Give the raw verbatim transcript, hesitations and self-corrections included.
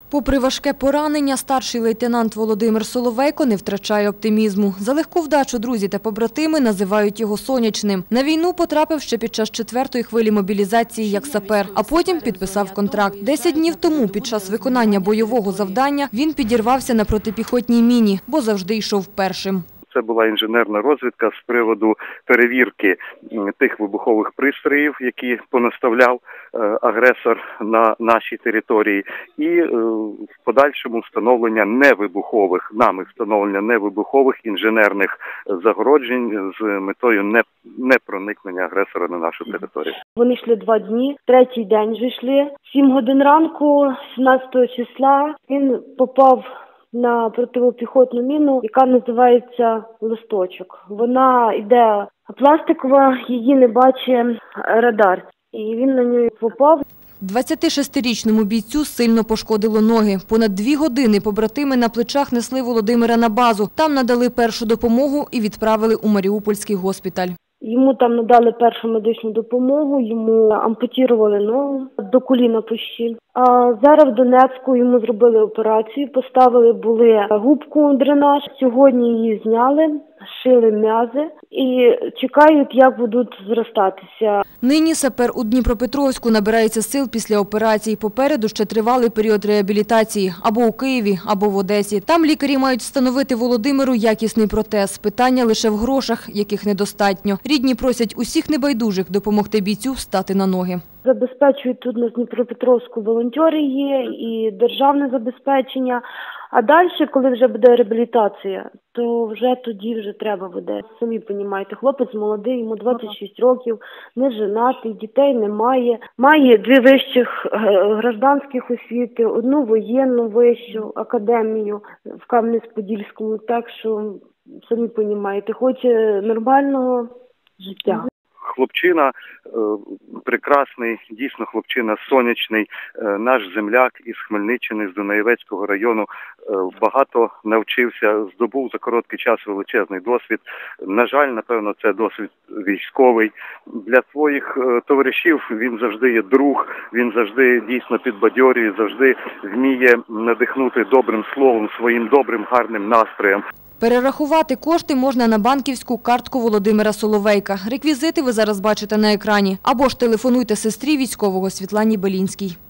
Попри важке поранення, старший лейтенант Володимир Соловейко не втрачає оптимізму. За легку вдачу друзі та побратими називають його сонячним. На війну потрапив ще під час четвертої хвилі мобілізації як сапер, а потім підписав контракт. Десять днів тому під час виконання бойового завдання він підірвався на протипіхотній міні, бо завжди йшов першим. Це була інженерна розвідка з приводу перевірки тих вибухових пристроїв, які понаставляв агресор на нашій території, і в подальшому встановлення невибухових, нами встановлення невибухових інженерних загороджень з метою непроникнення агресора на нашу територію. Вони йшли два дні, третій день вже йшли. Сім годин ранку, сімнадцятого числа, він попав на протипіхотну міну, яка називається «Листочок». Вона йде пластикова, її не бачить радар. І він на неї попав. двадцятишестирічному бійцю сильно пошкодило ноги. Понад дві години побратими на плечах несли Володимира на базу. Там надали першу допомогу і відправили у Маріупольський госпіталь. Йому там надали першу медичну допомогу, йому ампутували ногу до коліна почти. А зараз в Донецьку йому зробили операцію, поставили були губку дренаж. Сьогодні її зняли, шили м'язи і чекають, як будуть зростатися. Нині сапер у Дніпропетровську набирається сил після операції. Попереду ще тривалий період реабілітації або у Києві, або в Одесі. Там лікарі мають встановити Володимиру якісний протез. Питання лише в грошах, яких недостатньо. Рідні просять усіх небайдужих допомогти бійцю встати на ноги. Забезпечують тут на Дніпропетровську волонтери є і державне забезпечення. А далі, коли вже буде реабілітація, то вже тоді вже треба буде. Самі розумієте, хлопець молодий, йому двадцять шість років, не женатий, дітей немає. Має дві вищих гражданських освіти, одну воєнну вищу академію в Кам'янець-Подільському. Так що, самі розумієте, хоче нормального життя. Хлопчина прекрасний, дійсно хлопчина сонячний, наш земляк із Хмельниччини, з Дунаєвецького району, багато навчився, здобув за короткий час величезний досвід. На жаль, напевно, це досвід військовий. Для своїх товаришів він завжди є друг, він завжди дійсно підбадьорює, завжди вміє надихнути добрим словом, своїм добрим, гарним настроєм. Перерахувати кошти можна на банківську картку Володимира Соловейка. Реквізити ви зараз бачите на екрані. Або ж телефонуйте сестрі військового Світлані Белінській.